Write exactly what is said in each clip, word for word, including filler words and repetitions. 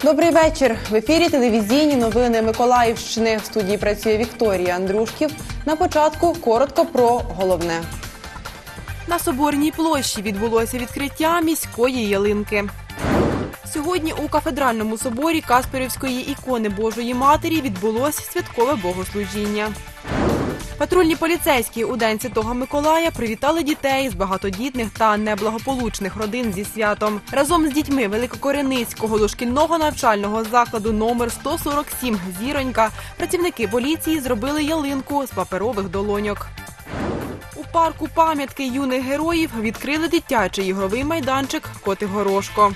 Добрий вечір. В ефірі телевізійні новини Миколаївщини. В студії працює Вікторія Андрушків. На початку коротко про головне. На Соборній площі відбулося відкриття міської ялинки. Сьогодні у Кафедральному соборі Касперівської ікони Божої Матері відбулося святкове богослужіння. Патрульні поліцейські у День Святого Миколая привітали дітей з багатодітних та неблагополучних родин зі святом. Разом з дітьми Великокореницького дошкільного навчального закладу номер сто сорок сім «Зіронька» працівники поліції зробили ялинку з паперових долоньок. У парку пам'ятки юних героїв відкрили дитячий ігровий майданчик «Котик-горошко».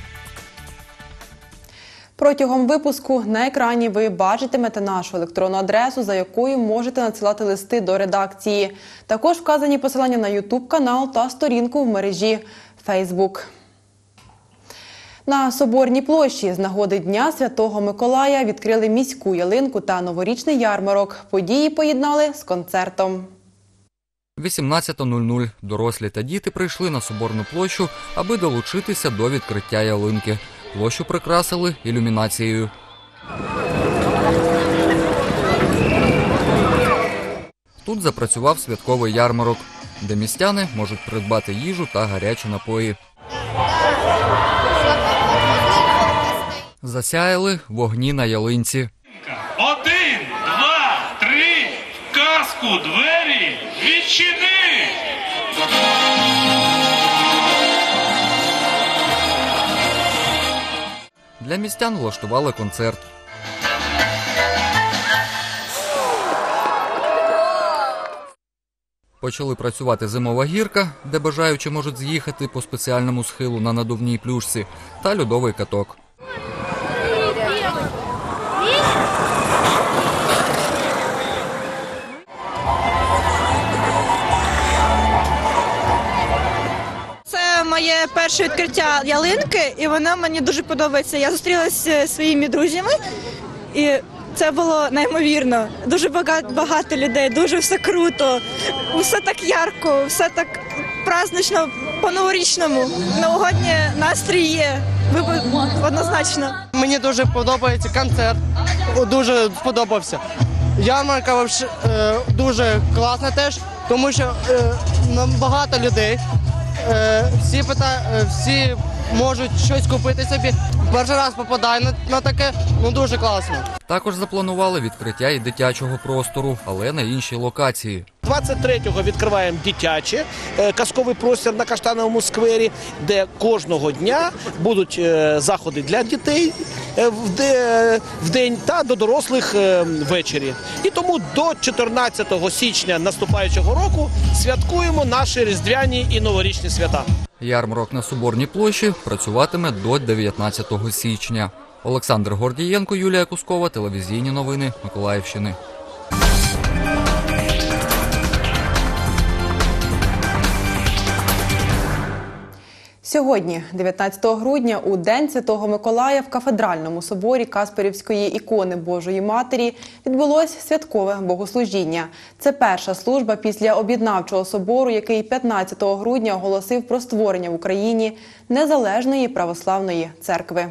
Протягом випуску на екрані ви бачитимете нашу електронну адресу, за якою можете надсилати листи до редакції. Також вказані посилання на ютуб-канал та сторінку в мережі Фейсбук. На Соборній площі з нагоди Дня Святого Миколая відкрили міську ялинку та новорічний ярмарок. Події поєднали з концертом. вісімнадцята нуль нуль. Дорослі та діти прийшли на Соборну площу, аби долучитися до відкриття ялинки. Площу прикрасили ілюмінацією. Тут запрацював святковий ярмарок, де містяни можуть придбати їжу та гарячі напої. Засяяли вогні на ялинці. Один, два, три, в казку двері відчини! Для містян влаштували концерт. Почали працювати зимова гірка, де бажаючі можуть з'їхати по спеціальному схилу на надувній плюшці, та льодовий каток. Моє перше відкриття ялинки, і вона мені дуже подобається. Я зустрілася зі своїми друзями, і це було неймовірно. Дуже багато, багато людей, дуже все круто, все так ярко, все так празднично, по-новорічному. Новогодній настрій є, однозначно. Мені дуже подобається концерт, дуже сподобався. Ярмарка дуже класна теж, тому що багато людей. Всі, пита... Всі можуть щось купити собі. Перший раз попадаю на, на таке, ну дуже класно. Також запланували відкриття і дитячого простору, але на іншій локації. двадцять третього відкриваємо дитячий казковий простір на Каштановому сквері, де кожного дня будуть заходи для дітей в день та до дорослих ввечері. І тому до чотирнадцятого січня наступаючого року святкуємо наші різдвяні і новорічні свята. Ярмарок на Соборній площі працюватиме до дев'ятнадцятого січня. Олександр Гордієнко, Юлія Кускова, телевізійні новини Миколаївщини. Сьогодні, дев'ятнадцятого грудня, у День Святого Миколая в Кафедральному соборі Касперівської ікони Божої Матері відбулось святкове богослужіння. Це перша служба після об'єднавчого собору, який п'ятнадцятого грудня оголосив про створення в Україні незалежної православної церкви.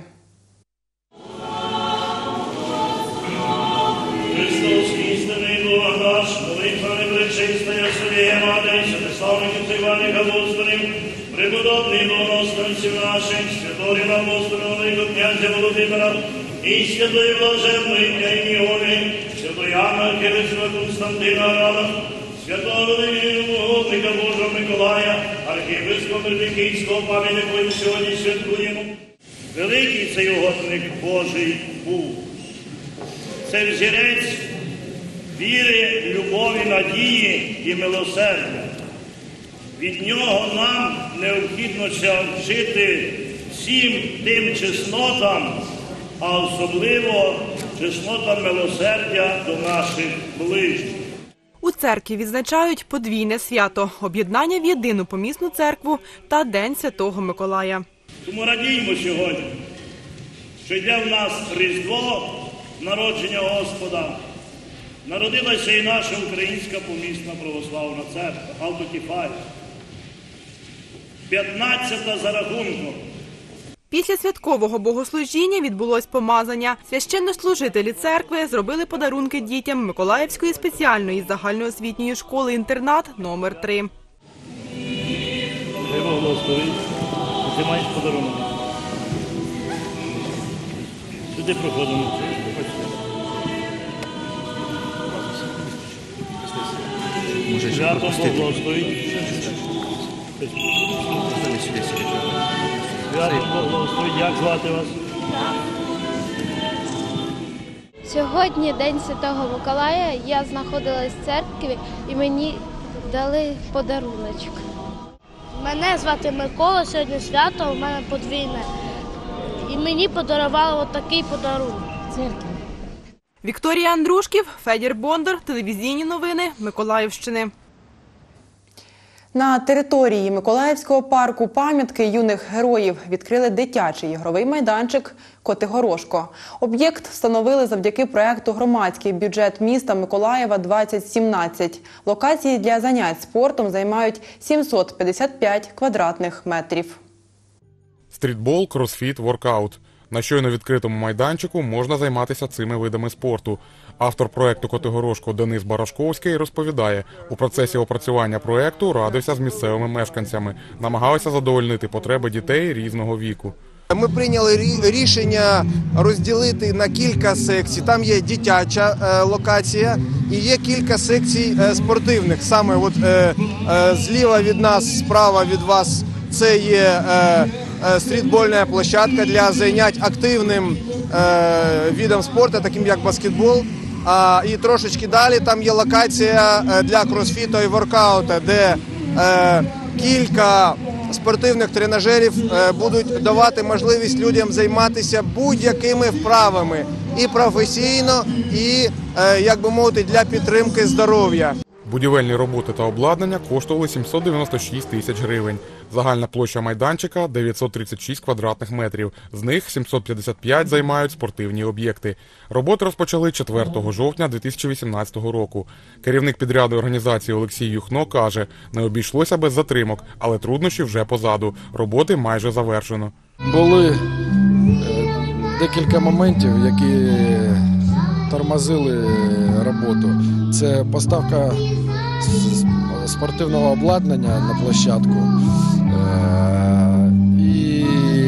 Христос, істинний Бог наш, молитвами пречистая Своєї Матері, святославних Іваних апостолів, преподобний богословців наших, святого апостола Великого князя Володимира і святої блаженної княгині Олі, святої Анни Архиєрея Константина Рада, святого великого угодника Божого Миколая, архієпископа Бердиківського пам'ятнику і сьогодні святкуємо. Великий цей угодник Божий був. Це взірець віри, любові, надії і милосердя. Від нього нам необхідно вчити всім тим чеснотам, а особливо чеснотам милосердя до наших ближніх. У церкві відзначають подвійне свято – об'єднання в єдину помісну церкву та День Святого Миколая. Тому радіємо сьогодні, що йде в нас Різдво, народження Господа. Народилася і наша Українська помісна православна церква, Автокефалія. п'ятнадцята за рахунком. Після святкового богослужіння відбулось помазання. Священнослужителі церкви зробили подарунки дітям Миколаївської спеціальної загальноосвітньої школи-інтернат номер три. Хай Бог благословить. Ти маєш подарунок. Сюди проходимо. Святом Бог благословить. Святом Бог благословить. Як звати вас? Сьогодні День Святого Миколая. Я знаходилась в церкві і мені дали подаруночок. Мене звати Микола, сьогодні свято, у мене подвійне. І мені подарували отакий подарунок. Вікторія Андрушків, Федір Бондар, телевізійні новини Миколаївщини. На території Миколаївського парку пам'ятки юних героїв відкрили дитячий ігровий майданчик «Котигорошко». Об'єкт встановили завдяки проєкту «Громадський бюджет міста Миколаєва-двадцять сімнадцять». Локації для занять спортом займають сімсот п'ятдесят п'ять квадратних метрів. Стрітбол, кросфіт, воркаут. На щойно відкритому майданчику можна займатися цими видами спорту. Автор проєкту «Котигорошко» Денис Барашковський розповідає, у процесі опрацювання проєкту радився з місцевими мешканцями, намагалися задовольнити потреби дітей різного віку. Ми прийняли рішення розділити на кілька секцій. Там є дитяча е, локація і є кілька секцій е, спортивних. Саме от, е, е, зліва від нас, справа від вас – це є е, е, стрітбольна площадка для занять активним е, видом спорту, таким як баскетбол. А, і трошечки далі там є локація для кросфіту і воркаута, де е, кілька спортивних тренажерів е, будуть давати можливість людям займатися будь-якими вправами і професійно, і, е, як би мовити, для підтримки здоров'я. Будівельні роботи та обладнання коштували сімсот дев'яносто шість тисяч гривень. Загальна площа майданчика – дев'ятсот тридцять шість квадратних метрів. З них сімсот п'ятдесят п'ять займають спортивні об'єкти. Роботи розпочали четвертого жовтня дві тисячі вісімнадцятого року. Керівник підряду організації Олексій Юхно каже, не обійшлося без затримок, але труднощі вже позаду. Роботи майже завершено. Були декілька моментів, які тормозили роботу. Це поставка спортивного обладнання на площадку і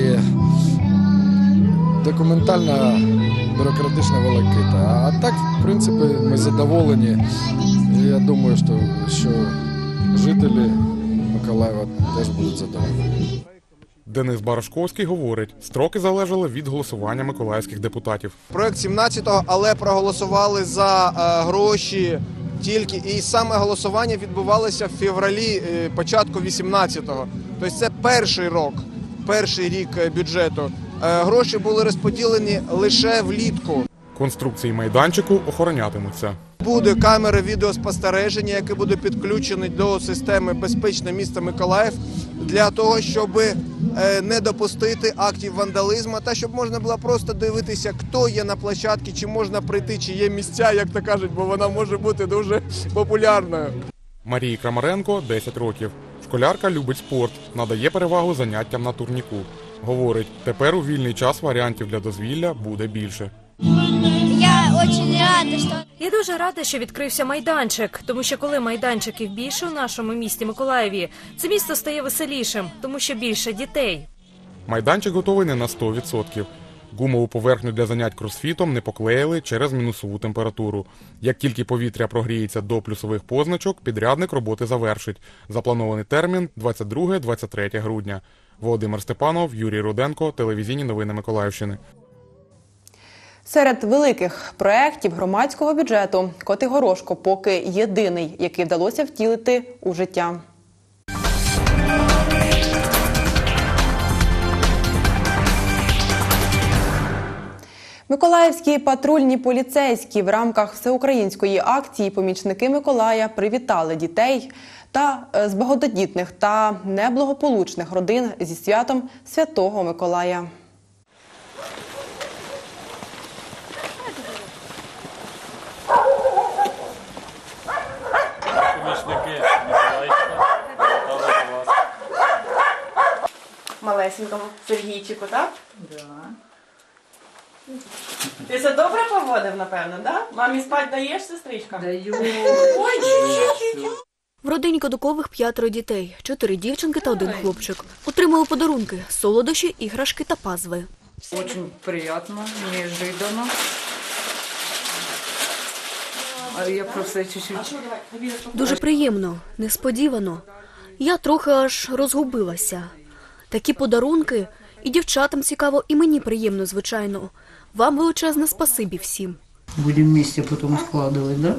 документальна бюрократична волокита. А так, в принципі, ми задоволені. І я думаю, що, що жителі Миколаєва теж будуть задоволені. Денис Барашковський говорить, строки залежали від голосування миколаївських депутатів. Проект сімнадцятого, але проголосували за е, гроші тільки. І саме голосування відбувалося в февралі, е, початку вісімнадцятого. Тобто це перший рік, перший рік бюджету. Е, гроші були розподілені лише влітку. Конструкції майданчику охоронятимуться. Буде камера відеоспостереження, яке буде підключене до системи «Безпечне місто Миколаїв» для того, щоб не допустити актів вандалізму та щоб можна було просто дивитися, хто є на площадці, чи можна прийти, чи є місця, як то кажуть, бо вона може бути дуже популярною. Марії Крамаренко – десять років. Школярка любить спорт, надає перевагу заняттям на турніку. Говорить, тепер у вільний час варіантів для дозвілля буде більше. Я дуже рада, що... Я дуже рада, що відкрився майданчик, тому що коли майданчиків більше в нашому місті Миколаєві, це місто стає веселішим, тому що більше дітей. Майданчик готовий не на сто відсотків. Гумову поверхню для занять кросфітом не поклеїли через мінусову температуру. Як тільки повітря прогріється до плюсових позначок, підрядник роботи завершить. Запланований термін – двадцять друге - двадцять третє грудня. Володимир Степанов, Юрій Руденко, телевізійні новини Миколаївщини. Серед великих проєктів громадського бюджету «Котигорошко» поки єдиний, який вдалося втілити у життя. Миколаївські патрульні поліцейські в рамках всеукраїнської акції «Помічники Миколая» привітали дітей та з багатодітних та неблагополучних родин зі святом Святого Миколая. малесенькому Сергійчику, так? Да. Ти це добре поводив, напевно, так? Да? Мамі спать даєш, сестричка? Даю. Ой, чуть-чуть. В родині Кадукових п'ятеро дітей, чотири дівчинки та один хлопчик. Отримали подарунки – солодощі, іграшки та пазли. Очень приятно, неожиданно. А я просто чуть-чуть... Дуже приємно, несподівано. Я трохи аж розгубилася. Такі подарунки – і дівчатам цікаво, і мені приємно, звичайно. Вам величезне спасибі всім. Будем вместе потом складывать, да?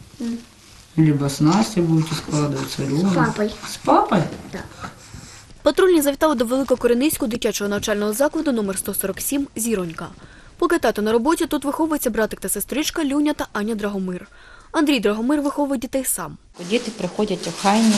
Либо с Настей будете складывать, с Аленой. С папой. С папой? Да. Патрульні завітали до Великокоренийського дитячого навчального закладу номер сто сорок сім «Зіронька». Поки тато на роботі, тут виховується братик та сестричка Люня та Аня Драгомир. Андрій Драгомир виховує дітей сам. Діти приходять охайні,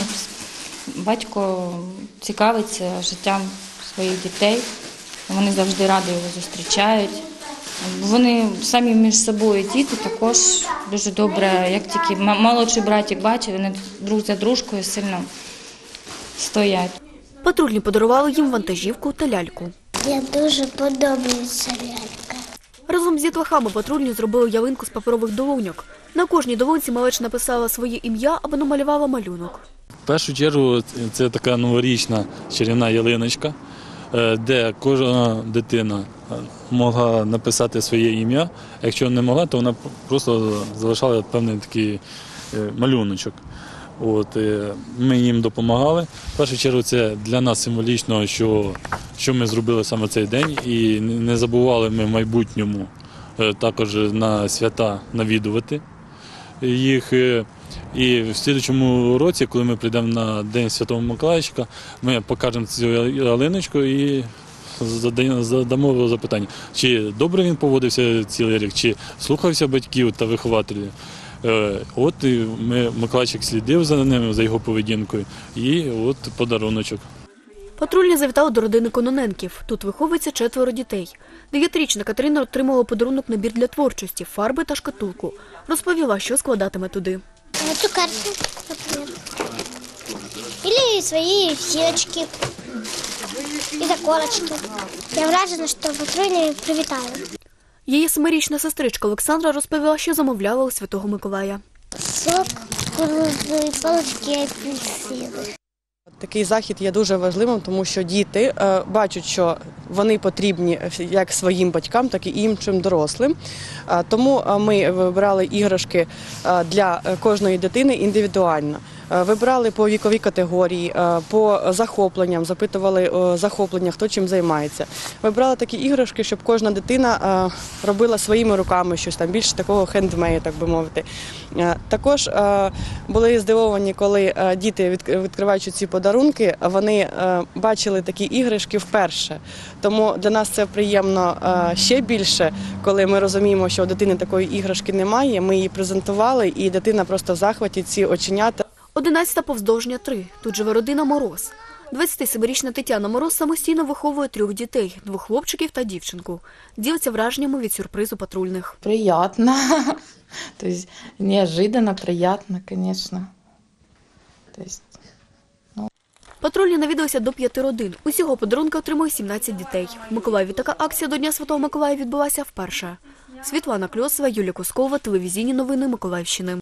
батько цікавиться життям своїх дітей, вони завжди раді його зустрічають. Вони самі між собою діти також дуже добре, як тільки молодший братик бачить, вони друг за дружкою сильно стоять. Патрульні подарували їм вантажівку та ляльку. Я дуже подобається лялька. Разом з дітлахами патрульні зробили ялинку з паперових долоньок. На кожній долонці малеча написала своє ім'я або намалювала малюнок. В першу чергу це така новорічна чарівна ялиночка, де кожна дитина могла написати своє ім'я. Якщо не могла, то вона просто залишала певний такий малюночок. От, ми їм допомагали. В першу чергу це для нас символічно, що, що ми зробили саме цей день. І не забували ми в майбутньому також на свята навідувати їх. І в слідчому році, коли ми прийдемо на День Святого Миколайчика, ми покажемо цю ялиночку і задамо запитання, чи добре він поводився цілий рік, чи слухався батьків та вихователів. От ми, Миколайчик слідив за ним, за його поведінкою, і от подаруночок. Патрульні завітали до родини Кононенків. Тут виховується четверо дітей. Дев'ятирічна Катерина отримала подарунок набір для творчості, фарби та шкатулку. Розповіла, що складатиме туди. Цукерки, например. Или свои сеточки и заколочки. Я вражена, що патрульні привітали. Її семирічна сестричка Олександра розповіла, що замовляла у Святого Миколая. Сок, кукурудзові палочки, апельсини. Такий захід є дуже важливим, тому що діти е, бачать, що вони потрібні як своїм батькам, так і іншим дорослим. Е, тому ми вибирали іграшки е, для кожної дитини індивідуально. Е, вибирали по віковій категорії, е, по захопленням, запитували е, захоплення, хто чим займається. Вибирали такі іграшки, щоб кожна дитина е, робила своїми руками щось там, більше такого хендмейду, так би мовити. Е, також е, були здивовані, коли е, діти, відкриваючи ці подарунки, вони е, бачили такі іграшки вперше. Тому для нас це приємно е, ще більше, коли ми розуміємо, що у дитини такої іграшки немає, ми її презентували, і дитина просто в захваті, ці оченята. Одинадцята повздовжня три. Тут живе родина Мороз. двадцятисемирічна Тетяна Мороз самостійно виховує трьох дітей – двох хлопчиків та дівчинку. Ділиться враженнями від сюрпризу патрульних. Приятно. Тобто, неожиданно, приятно, звісно. Тобто, ну. Патрульні навідалися до п'яти родин. Усього подарунки отримує сімнадцять дітей. В Миколаєві така акція до Дня Святого Миколая відбулася вперше. Світлана Кльосова, Юлія Кускова, телевізійні новини Миколаївщини.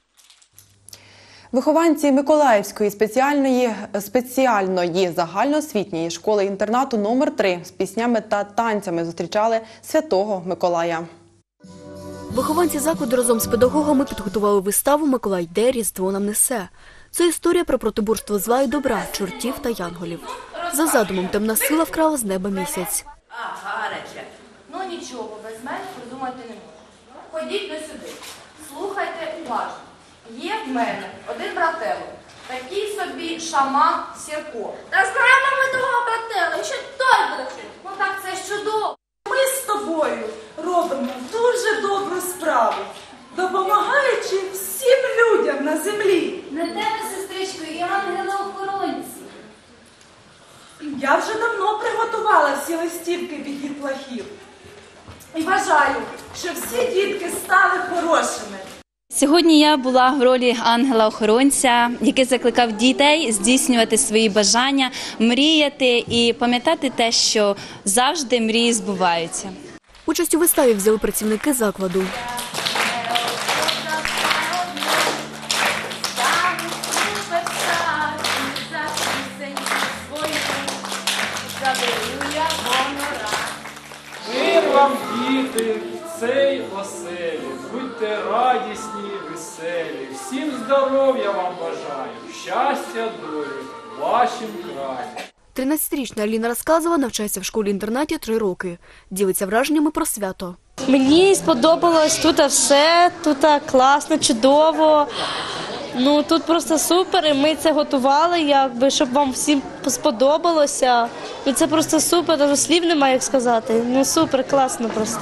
Вихованці Миколаївської спеціальної, спеціальної загальноосвітньої школи-інтернату номер три з піснями та танцями зустрічали Святого Миколая. Вихованці закладу разом з педагогами підготували виставу «Миколай йде, Різдво нам несе». Це історія про протиборство зла і добра, чортів та янголів. За задумом темна сила вкрала з неба місяць. А, гаряче. Ну нічого, без мене придумати не можна. Ходіть на сюди. Слухайте уважно. Є в мене один братело, такий собі шаман Сірко. Та знаємо ми того брателла, ще той буде. Ну так це ж чудово. Ми з тобою робимо дуже добру справу, допомагаючи всім людям на землі. Не тебе, сестричко, і ангели-охоронці. Я вже давно приготувала всі листівки від дітлахів. І бажаю, щоб всі дітки стали хорошими. Сьогодні я була в ролі ангела-охоронця, який закликав дітей здійснювати свої бажання, мріяти і пам'ятати те, що завжди мрії збуваються. Участь у виставі взяли працівники закладу. Мир вам, діти, в цей оселі, будьте радісні, веселі, всім здоров'я вам бажаю, щастя, долі, вашим краї. тринадцятирічна Аліна Розказова навчається в школі-інтернаті три роки. Ділиться враженнями про свято. Мені сподобалось тут все, тут класно, чудово. Ну, тут просто супер, і ми це готували, якби, щоб вам всім сподобалося. Ну, це просто супер, навіть слів немає, як сказати. Ну, супер, класно просто.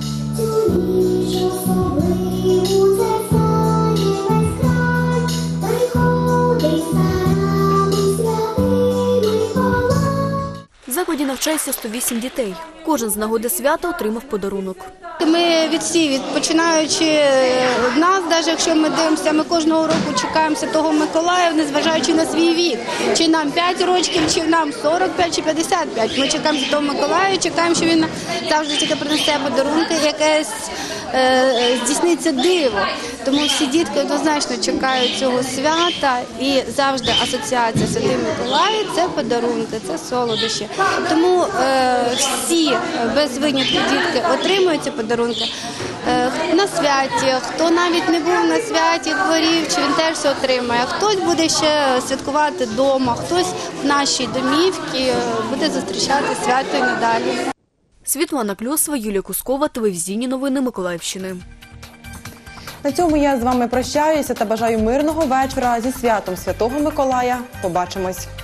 В закладі навчається сто вісім дітей. Кожен з нагоди свята отримав подарунок. Ми від всіх, починаючи від нас, навіть якщо ми дивимося, ми кожного року чекаємо Святого Миколая, незважаючи на свій вік. Чи нам п'ять років, чи нам сорок п'ять, чи п'ятдесят п'ять. Ми чекаємо Святого Миколая, чекаємо, що він завжди тільки принесе подарунки, якесь е, здійсниться диво. Тому всі дітки однозначно чекають цього свята, і завжди асоціація Святий Миколай – це подарунки, це солодощі. Тому е, всі без винятку дітки отримують ці подарунки е, на святі. Хто навіть не був на святі, хворів, чи він теж все отримає. Хтось буде ще святкувати вдома, хтось в нашій домівці буде зустрічати свято і надалі. Світлана Кльосова, Юлія Кускова, телевізійні новини Миколаївщини. На цьому я з вами прощаюся та бажаю мирного вечора зі святом Святого Миколая. Побачимось.